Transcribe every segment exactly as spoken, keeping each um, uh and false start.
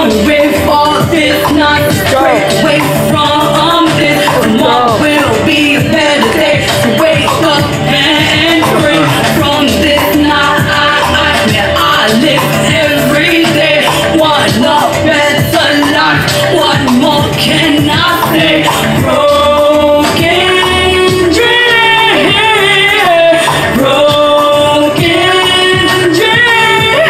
Gone with all this nonsense. Break away from this. Tomorrow will be a better day. So wake up and drink from this night. I live every day. One up better life. What more can I say? Broken dream. Broken dream.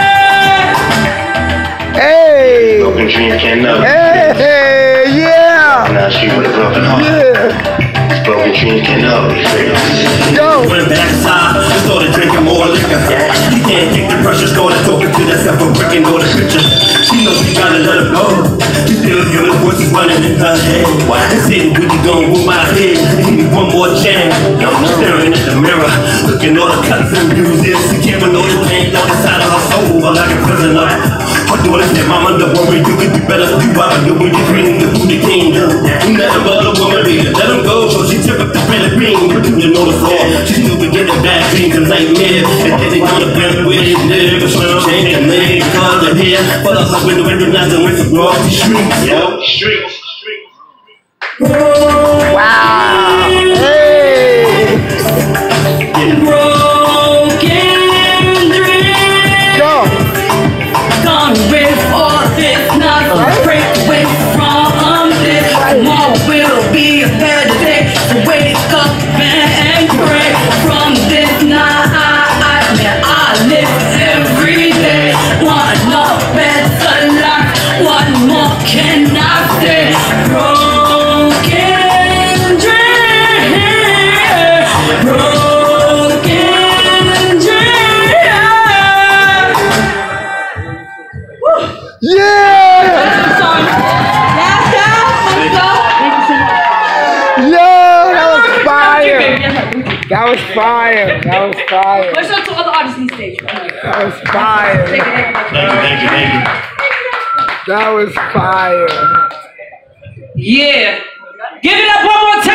Hey! Broken dream can't know. Hey! Yeah! Now she with a broken heart. Yeah! Broken dreams can't know. Go! Went back inside, started drinking more liquor. She can't take the pressure, started talking to herself and breaking all the picture. She knows she gotta let him go. She still hear his voices running in her head. And saying, "What you gonna move my head? Give me one more chance." Staring at the mirror, looking all the cuts and bruises. She can't know the pain on the side of her soul, but like a prisoner. Her daughter said, "Mama, don't worry, you could be better. You out of with your dream, the booty kingdom. You let him other woman be, let him go." So she took up the belly ring, but you know the floor. She still be getting bad dreams and nightmares. And then they gonna bend with his nigga. So she changed her name, cause her hair. But up her window, recognizing when she walks the streets. Yo, streets. Wow! Hey! Broken dream. Go! Gone with all this nonsense. Break away from this. Tomorrow will be a better day. So wake up and pray from this night. I live every day. One up better life. What more can I say? Broken dream. Broken dream. Yeah! Yo, that was fire! That was fire! That was fire! Let's show to other artists on stage. That was fire! Thank you, thank you, thank you. That was fire! Yeah. Give it up one more time.